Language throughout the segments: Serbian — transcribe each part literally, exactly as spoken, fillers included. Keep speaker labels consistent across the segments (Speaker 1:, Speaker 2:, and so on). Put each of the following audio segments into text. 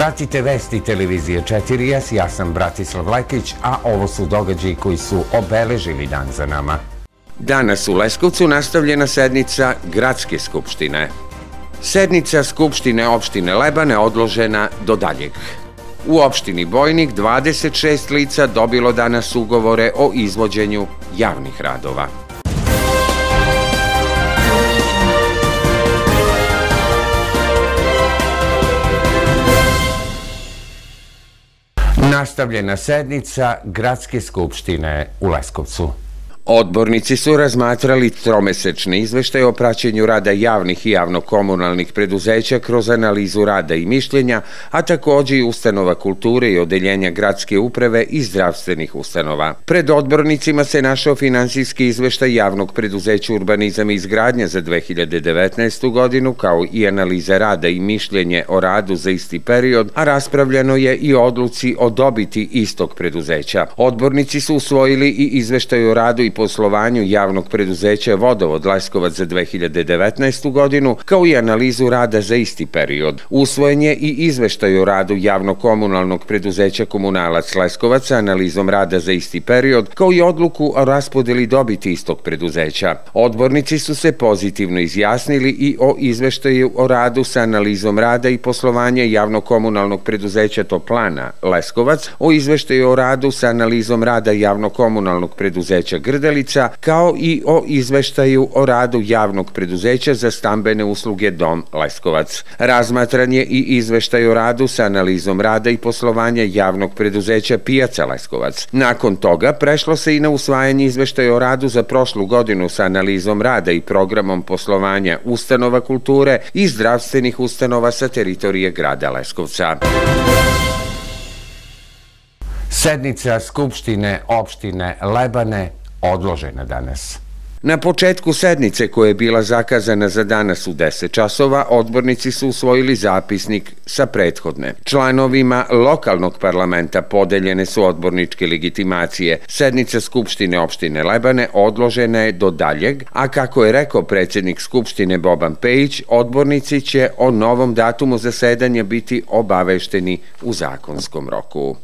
Speaker 1: Pratite vesti televizije četiri S, ja sam Bratislav Lekić, a ovo su događaji koji su obeležili dan za nama. Danas u Leskovcu nastavljena sednica Gradske skupštine. Sednica Skupštine opštine Lebane odložena do daljeg. U opštini Bojnik dvadeset šest lica dobilo danas ugovore o izvođenju javnih radova. Nastavljena sednica Gradske skupštine u Leskovcu. Odbornici su razmatrali tromesečni izveštaj o praćenju rada javnih i javno-komunalnih preduzeća kroz analizu rada i mišljenja, a takođe i ustanova kulture i odeljenja gradske uprave i zdravstvenih ustanova. Pred odbornicima se našao finansijski izveštaj javnog preduzeća Urbanizam i izgradnja za dve hiljade devetnaestu. godinu, kao i analiza rada i mišljenje o radu za isti period, a raspravljano je i o odluci o dobiti istog preduzeća. Odbornici su usvojili i izveštaj o radu i poslovanju javnog preduzeća Vodovod Leskovac za dve hiljade devetnaestu. godinu, kao i analizu rada za isti period. Usvojen je i izveštaj o radu javno-komunalnog preduzeća Komunalac Leskovac sa analizom rada za isti period, kao i odluku o raspodeli dobiti istog preduzeća. Odbornici su se pozitivno izjasnili i o izveštaju o radu sa analizom rada i poslovanja javno-komunalnog preduzeća Toplana Leskovac, o izveštaju o radu sa analizom rada javno-komunalnog preduzeća Grdelica, kao i o izveštaju o radu javnog preduzeća za stambene usluge Dom Leskovac. Razmatran je i izveštaj o radu sa analizom rada i poslovanja javnog preduzeća Pijaca Leskovac. Nakon toga prešlo se i na usvajanje izveštaja o radu za prošlu godinu sa analizom rada i programom poslovanja ustanova kulture i zdravstvenih ustanova sa teritorije grada Leskovca. Sednica Skupštine opštine Lebane odložena danas. Na početku sednice, koja je bila zakazana za danas u deset časova, odbornici su usvojili zapisnik sa prethodne. Članovima lokalnog parlamenta podeljene su odborničke legitimacije. Sednica Skupštine opštine Lebane odložena je do daljeg, a kako je rekao predsjednik Skupštine Boban Pejić, odbornici će o novom datumu zasedanja biti obavešteni u zakonskom roku.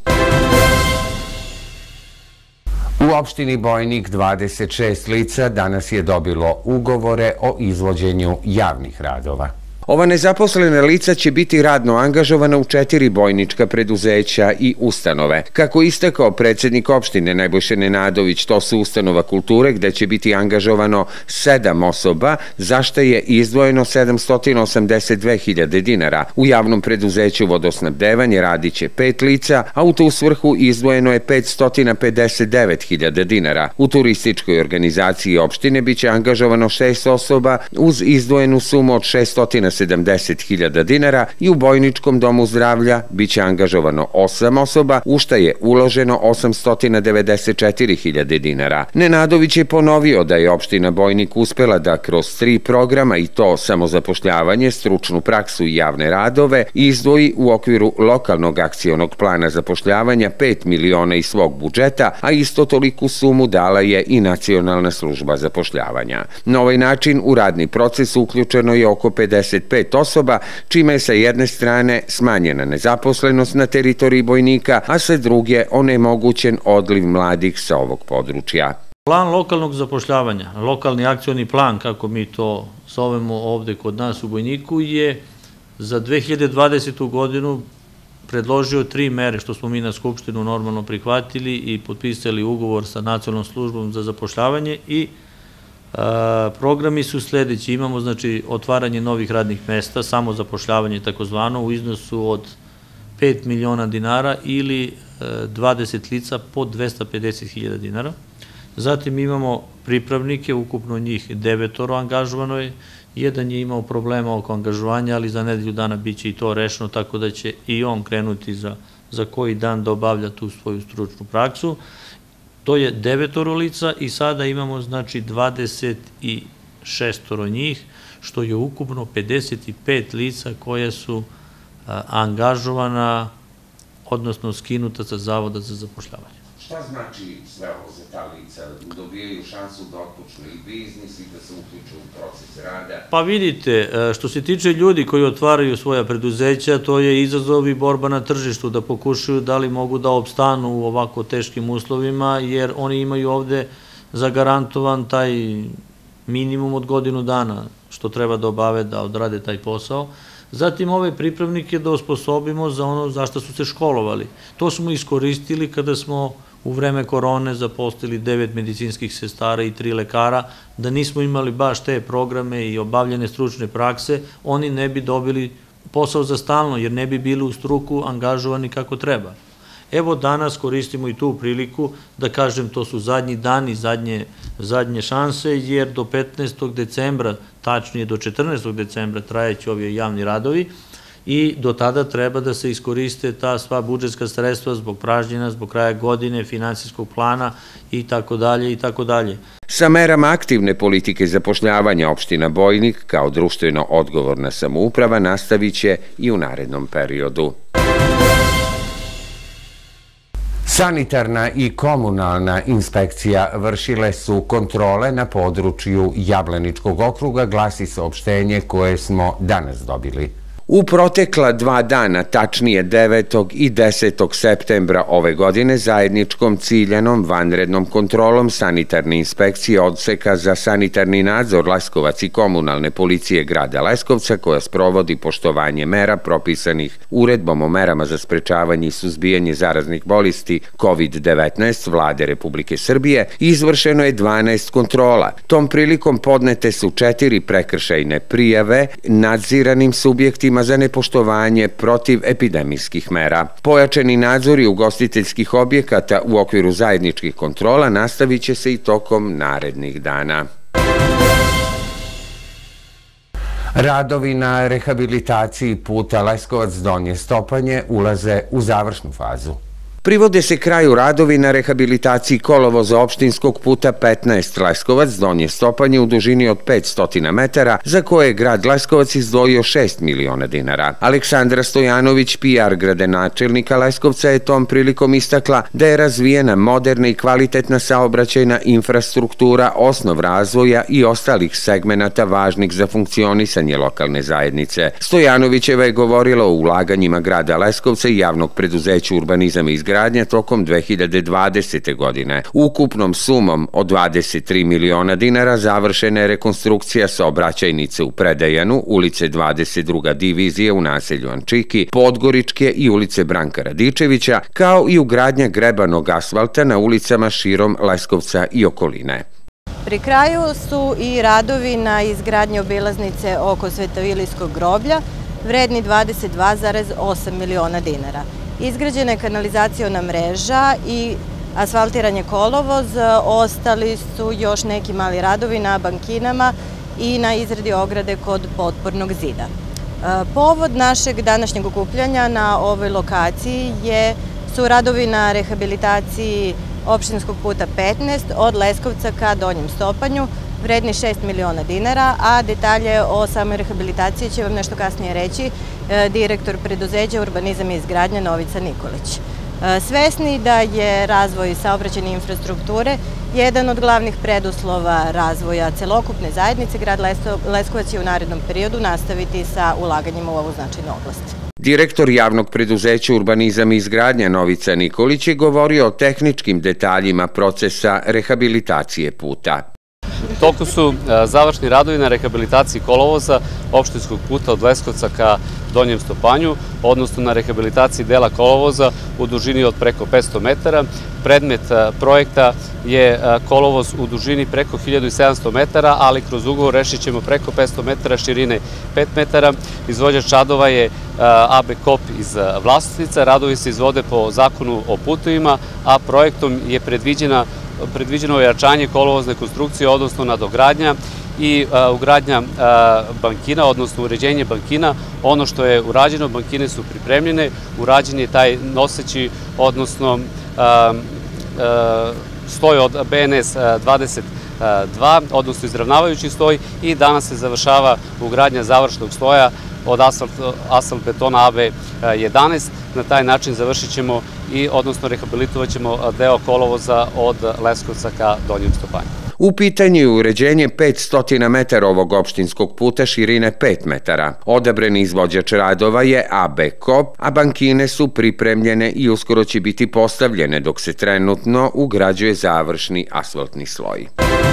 Speaker 1: U opštini Bojnik dvadeset šest lica danas je dobilo ugovore o izvođenju javnih radova. Ova nezaposlena lica će biti radno angažovana u četiri bojnička preduzeća i ustanove. Kako istakao predsjednik opštine Nebojša Nenadović, to su ustanova kulture gde će biti angažovano sedam osoba, za što je izdvojeno sedamsto osamdeset dve hiljade dinara. U javnom preduzeću Vodosnabdevanje radit će pet lica, a u tu svrhu izdvojeno je petsto pedeset devet hiljada dinara. U turističkoj organizaciji opštine biće angažovano šest osoba uz izdvojenu sumu od šeststo sedamdeset hiljada dinara i u Bojničkom domu zdravlja biće angažovano osam osoba, u šta je uloženo osamsto devedeset četiri hiljade dinara. Nenadović je ponovio da je opština Bojnik uspela da kroz tri programa, i to samozapošljavanje, stručnu praksu i javne radove, izdvoji u okviru lokalnog akcionog plana zapošljavanja pet miliona iz svog budžeta, a isto toliku sumu dala je i Nacionalna služba zapošljavanja. Na ovaj način u radni proces uključeno je oko pedeset pet osoba, čime je sa jedne strane smanjena nezaposlenost na teritoriji Bojnika, a sa druge onemogućen odliv mladih sa ovog područja.
Speaker 2: Plan lokalnog zapošljavanja, lokalni akcioni plan, kako mi to zovemo ovde kod nas u Bojniku, je za dve hiljade dvadesetu. godinu predložio tri mere, što smo mi na Skupštinu normalno prihvatili i potpisali ugovor sa Nacionalnom službom za zapošljavanje, i programi su sledeći. Imamo znači otvaranje novih radnih mesta, samo zapošljavanje takozvano, u iznosu od pet miliona dinara ili dvadeset lica po dvesta pedeset hiljada dinara. Zatim imamo pripravnike, ukupno njih devetoro angažovano je. Jedan je imao problema oko angažovanja, ali za nedelju dana biće i to rešeno, tako da će i on krenuti za, za koji dan da obavlja tu svoju stručnu praksu. To je devetoro lica i sada imamo znači dvadeset šestoro njih, što je ukupno pedeset pet lica koje su a, angažovana, odnosno skinuta sa Zavoda za zapošljavanje.
Speaker 1: Šta znači sve ovo za ta lica? Dobijaju šansu da otpočnu i biznis i da se uključu u proces rada?
Speaker 2: Pa vidite, što se tiče ljudi koji otvaraju svoja preduzeća, to je izazov i borba na tržištu, da pokušaju da li mogu da opstanu u ovako teškim uslovima, jer oni imaju ovde zagarantovan taj minimum od godinu dana što treba da obave, da odrade taj posao. Zatim ove pripravnike da osposobimo za ono za što su se školovali. To smo iskoristili kada smo u vreme korone zaposlili devet medicinskih sestara i tri lekara. Da nismo imali baš te programe i obavljene stručne prakse, oni ne bi dobili posao za stalno, jer ne bi bili u struku angažovani kako treba. Evo danas koristimo i tu priliku da kažem to su zadnji dani, zadnje, zadnje šanse, jer do petnaestog decembra, tačnije do četrnaestog decembra trajeći ovi javni radovi i do tada treba da se iskoriste ta sva budžetska sredstva zbog pražnjena, zbog kraja godine, finansijskog plana i tako dalje i tako dalje.
Speaker 1: Sa merama aktivne politike zapošljavanja opština Bojnik kao društveno odgovorna samouprava nastavit će i u narednom periodu. Sanitarna i komunalna inspekcija vršile su kontrole na području Jablaničkog okruga, glasi saopštenje koje smo danas dobili. U protekla dva dana, tačnije devetog i desetog septembra ove godine, zajedničkom ciljanom vanrednom kontrolom sanitarne inspekcije Odseka za sanitarni nadzor Leskovac i komunalne policije grada Leskovca, koja sprovodi poštovanje mera propisanih uredbom o merama za sprečavanje i suzbijanje zaraznih bolesti kovid devetnaest Vlade Republike Srbije, izvršeno je dvanaest kontrola. Tom prilikom podnete su četiri prekršajne prijave nadziranim subjektima za nepoštovanje protiv epidemijskih mera. Pojačani nadzori ugostiteljskih objekata u okviru zajedničkih kontrola nastavit će se i tokom narednih dana. Radovi na rehabilitaciji puta Leskovac-Donje Stopanje ulaze u završnu fazu. Privode se kraju radovi na rehabilitaciji kolovoza opštinskog puta petnaest Leskovac-Donje Stopanje u dužini od petsto metara, za koje je grad Leskovac izdvojio šest miliona dinara. Aleksandra Stojanović, P R gradonačelnika Leskovca, je tom prilikom istakla da je razvijena moderna i kvalitetna saobraćajna infrastruktura osnov razvoja i ostalih segmenata važnih za funkcionisanje lokalne zajednice. Stojanovićeva je govorila o ulaganjima grada Leskovca i javnog preduzeća Urbanizam i izgradnja tokom dve hiljade dvadesete. godine. Ukupnom sumom od dvadeset tri miliona dinara završena je rekonstrukcija saobraćajnice u Predejanu, ulice dvadeset druga divizije u naselju Ančiki, Podgoričke i ulice Branka Radičevića, kao i ugradnja grebanog asfalta na ulicama širom Leskovca i okoline.
Speaker 3: Pri kraju su i radovi na izgradnji obilaznice oko Svetoilijskog groblja, vredni dvadeset dva zarez osam miliona dinara. Izgrađena je kanalizaciona mreža i asfaltiran je kolovoz, ostali su još neki mali radovi na bankinama i na izradi ograde kod potpornog zida. Povod našeg današnjeg okupljanja na ovoj lokaciji je, su radovi na rehabilitaciji opštinskog puta petnaest od Leskovca ka Donjem Stopanju, vredni šest miliona dinara, a detalje o samoj rehabilitaciji će vam nešto kasnije reći direktor preduzeća Urbanizam i izgradnja Novica Nikolić. Svesni da je razvoj saobraćajne infrastrukture jedan od glavnih preduslova razvoja celokupne zajednice, grad Leskovac će u narednom periodu nastaviti sa ulaganjima u ovu značajnu oblast.
Speaker 1: Direktor javnog preduzeća Urbanizam i izgradnja Novica Nikolić je govorio o tehničkim detaljima procesa rehabilitacije puta.
Speaker 4: U toku su završni radovi na rehabilitaciji kolovoza opštinskog puta od Leskovca ka Donjem Stopanju, odnosno na rehabilitaciji dela kolovoza u dužini od preko petsto metara. Predmet projekta je kolovoz u dužini preko hiljadu sedamsto metara, ali kroz ugovor rešit ćemo preko petsto metara, širine pet metara. Izvođač radova je A B Kop iz Vlasotica. Radovi se izvode po zakonu o putovima, a projektom je predviđena predviđeno ojačanje kolovozne konstrukcije, odnosno nadogradnja i ugradnja bankina, odnosno uređenje bankina. Ono što je urađeno, bankine su pripremljene, urađen je taj noseći, odnosno stoj od B N S dvadeset dva, odnosno izravnavajući sloj, i danas se završava ugradnja završnog sloja od asfalt betona A B jedanaest. Na taj način završit ćemo i, odnosno rehabilitovat ćemo deo kolovoza od Leskovca ka Donjem Stopanju.
Speaker 1: U pitanju je uređenje petsto metara ovog opštinskog puta širine pet metara. Odabrani izvođač radova je A B Kop, a bankine su pripremljene i uskoro će biti postavljene, dok se trenutno ugrađuje završni asfaltni sloj.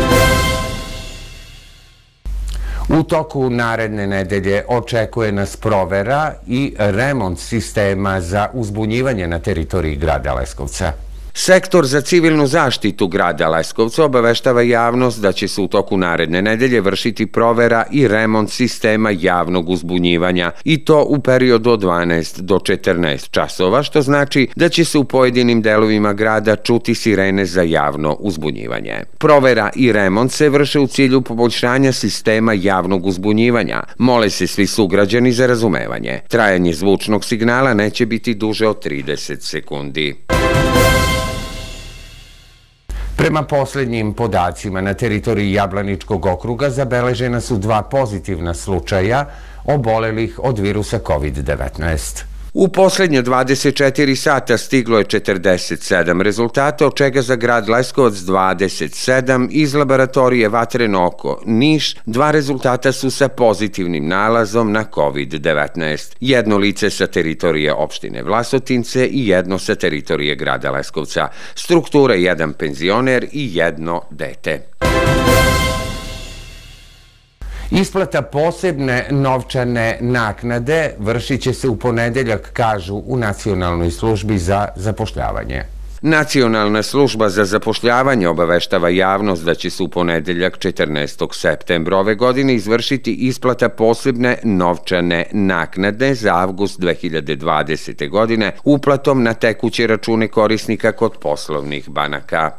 Speaker 1: U toku naredne nedelje očekuje nas provera i remont sistema za uzbunjivanje na teritoriji grada Leskovca. Sektor za civilnu zaštitu grada Leskovca obaveštava javnost da će se u toku naredne nedelje vršiti provera i remont sistema javnog uzbunjivanja, i to u periodu od dvanaest do četrnaest časova, što znači da će se u pojedinim delovima grada čuti sirene za javno uzbunjivanje. Provera i remont se vrše u cilju poboljšanja sistema javnog uzbunjivanja. Mole se svi sugrađani za razumevanje. Trajanje zvučnog signala neće biti duže od trideset sekundi. Prema poslednjim podacima, na teritoriji Jablaničkog okruga zabeležena su dva pozitivna slučaja obolelih od virusa kovid devetnaest. U poslednje dvadeset četiri sata stiglo je četrdeset sedam rezultata, od čega za grad Leskovac dvadeset sedam, iz laboratorije Vatreno oko Niš dva rezultata su sa pozitivnim nalazom na kovid devetnaest. Jedno lice sa teritorije opštine Vlasotince i jedno sa teritorije grada Leskovca. Struktura jedan penzioner i jedno dete. Isplata posebne novčane naknade vršit će se u ponedeljak, kažu u Nacionalnoj službi za zapošljavanje. Nacionalna služba za zapošljavanje obaveštava javnost da će se u ponedeljak četrnaestog septembra ove godine izvršiti isplata posebne novčane naknade za avgust dve hiljade dvadesete. godine uplatom na tekuće račune korisnika kod poslovnih banaka.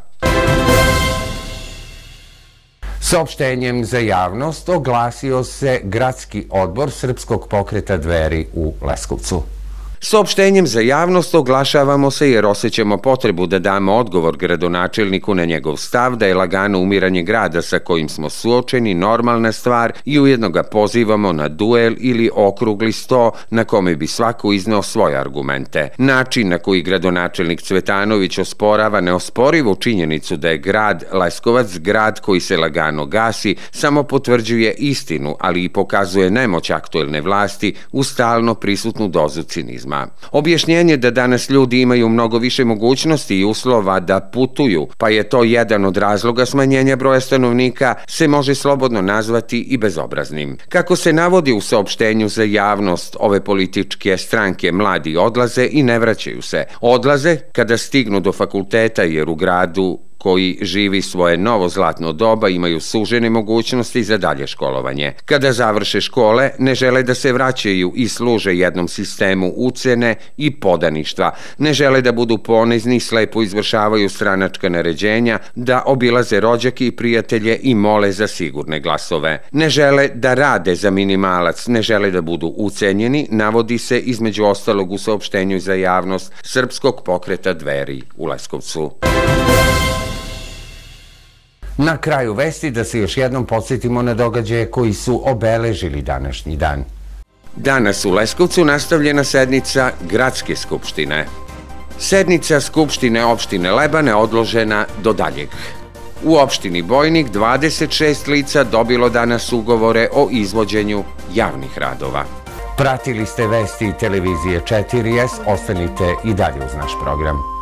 Speaker 1: Saopštenjem za javnost oglasio se Gradski odbor Srpskog pokreta Dveri u Leskovcu. Saopštenjem za javnost oglašavamo se jer osjećamo potrebu da damo odgovor gradonačelniku na njegov stav da je lagano umiranje grada sa kojim smo suočeni normalna stvar i ujedno ga pozivamo na duel ili okrugli sto na kome bi svako izneo svoje argumente. Način na koji gradonačelnik Cvetanović osporava neosporivu činjenicu da je grad Leskovac grad koji se lagano gasi samo potvrđuje istinu, ali i pokazuje nemoć aktuelne vlasti u stalno prisutnu dozu cinizma. Objašnjenje da danas ljudi imaju mnogo više mogućnosti i uslova da putuju, pa je to jedan od razloga smanjenja broja stanovnika, se može slobodno nazvati i bezobraznim. Kako se navodi u saopštenju za javnost, ove političke stranke mladi odlaze i ne vraćaju se. Odlaze kada stignu do fakulteta jer u gradu koji živi svoje novo zlatno doba imaju sužene mogućnosti za dalje školovanje. Kada završe škole, ne žele da se vraćaju i služe jednom sistemu ucene i podaništva. Ne žele da budu ponizni, slepo izvršavaju stranačka naređenja, da obilaze rođake i prijatelje i mole za sigurne glasove. Ne žele da rade za minimalac, ne žele da budu ucenjeni, navodi se između ostalog u saopštenju za javnost Srpskog pokreta Dveri u Leskovcu. Na kraju vesti da se još jednom podsjetimo na događaje koji su obeležili današnji dan. Danas u Leskovcu nastavljena sednica Gradske skupštine. Sednica Skupštine opštine Lebane odložena do daljeg. U opštini Bojnik dvadeset šest lica dobilo danas ugovore o izvođenju javnih radova. Pratili ste vesti televizije četiri S, ostanite i dalje uz naš program.